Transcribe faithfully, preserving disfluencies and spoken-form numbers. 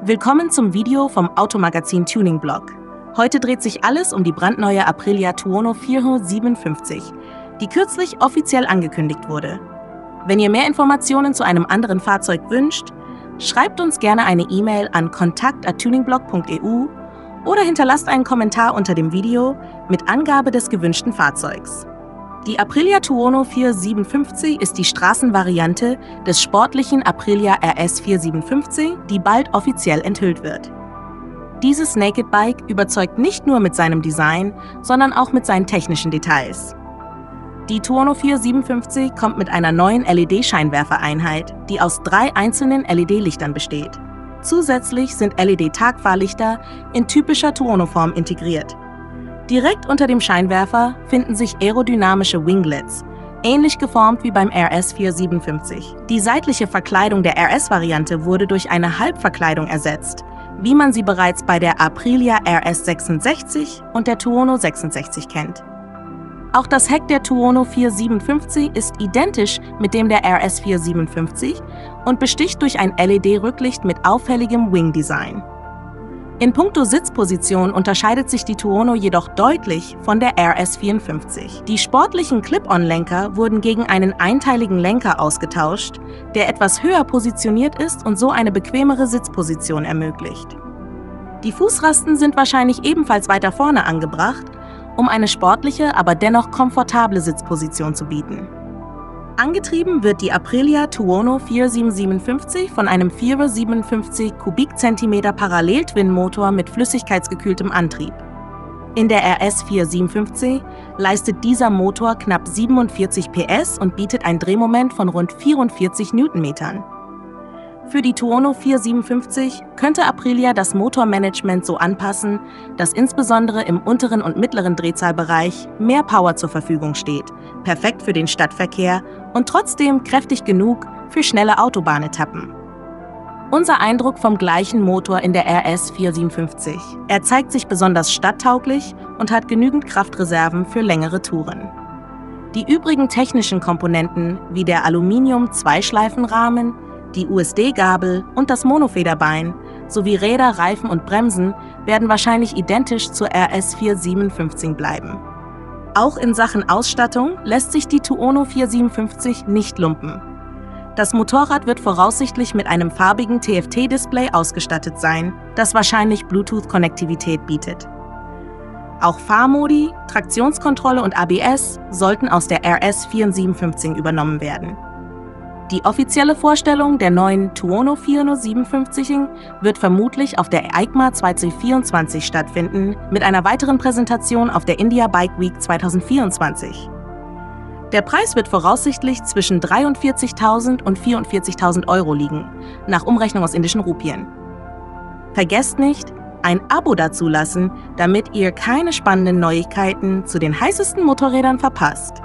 Willkommen zum Video vom Automagazin Tuning Blog. Heute dreht sich alles um die brandneue Aprilia Tuono vierhundertsiebenundfünfzig, die kürzlich offiziell angekündigt wurde. Wenn ihr mehr Informationen zu einem anderen Fahrzeug wünscht, schreibt uns gerne eine E-Mail an kontakt at tuningblog punkt e u oder hinterlasst einen Kommentar unter dem Video mit Angabe des gewünschten Fahrzeugs. Die Aprilia Tuono vierhundertsiebenundfünfzig ist die Straßenvariante des sportlichen Aprilia R S vierhundertsiebenundfünfzig, die bald offiziell enthüllt wird. Dieses Naked Bike überzeugt nicht nur mit seinem Design, sondern auch mit seinen technischen Details. Die Tuono vierhundertsiebenundfünfzig kommt mit einer neuen L E D-Scheinwerfereinheit, die aus drei einzelnen L E D-Lichtern besteht. Zusätzlich sind L E D-Tagfahrlichter in typischer Tuono-Form integriert. Direkt unter dem Scheinwerfer finden sich aerodynamische Winglets, ähnlich geformt wie beim R S vierhundertsiebenundfünfzig. Die seitliche Verkleidung der R S-Variante wurde durch eine Halbverkleidung ersetzt, wie man sie bereits bei der Aprilia R S sechsundsechzig und der Tuono sechsundsechzig kennt. Auch das Heck der Tuono vierhundertsiebenundfünfzig ist identisch mit dem der R S vierhundertsiebenundfünfzig und besticht durch ein L E D-Rücklicht mit auffälligem Wing-Design. In puncto Sitzposition unterscheidet sich die Tuono jedoch deutlich von der R S vierundfünfzig. Die sportlichen Clip-on-Lenker wurden gegen einen einteiligen Lenker ausgetauscht, der etwas höher positioniert ist und so eine bequemere Sitzposition ermöglicht. Die Fußrasten sind wahrscheinlich ebenfalls weiter vorne angebracht, um eine sportliche, aber dennoch komfortable Sitzposition zu bieten. Angetrieben wird die Aprilia Tuono vierhundertsiebenundfünfzig von einem vierhundertsiebenundfünfzig Kubikzentimeter Parallel-Twin-Motor mit flüssigkeitsgekühltem Antrieb. In der R S vierhundertsiebenundfünfzig leistet dieser Motor knapp siebenundvierzig P S und bietet ein Drehmoment von rund vierundvierzig Newtonmetern. Für die Tuono vierhundertsiebenundfünfzig könnte Aprilia das Motormanagement so anpassen, dass insbesondere im unteren und mittleren Drehzahlbereich mehr Power zur Verfügung steht, perfekt für den Stadtverkehr und trotzdem kräftig genug für schnelle Autobahnetappen. Unser Eindruck vom gleichen Motor in der R S vierhundertsiebenundfünfzig. Er zeigt sich besonders stadttauglich und hat genügend Kraftreserven für längere Touren. Die übrigen technischen Komponenten wie der Aluminium-Zweischleifenrahmen, die U S D-Gabel und das Monofederbein sowie Räder, Reifen und Bremsen werden wahrscheinlich identisch zur R S vierhundertsiebenundfünfzig bleiben. Auch in Sachen Ausstattung lässt sich die Tuono vierhundertsiebenundfünfzig nicht lumpen. Das Motorrad wird voraussichtlich mit einem farbigen T F T-Display ausgestattet sein, das wahrscheinlich Bluetooth-Konnektivität bietet. Auch Fahrmodi, Traktionskontrolle und A B S sollten aus der R S vierhundertsiebenundfünfzig übernommen werden. Die offizielle Vorstellung der neuen Tuono vierhundertsiebenundfünfzig wird vermutlich auf der EICMA zweitausendvierundzwanzig stattfinden, mit einer weiteren Präsentation auf der India Bike Week zweitausendvierundzwanzig. Der Preis wird voraussichtlich zwischen dreiundvierzigtausend und vierundvierzigtausend Euro liegen, nach Umrechnung aus indischen Rupien. Vergesst nicht, ein Abo dazulassen, damit ihr keine spannenden Neuigkeiten zu den heißesten Motorrädern verpasst.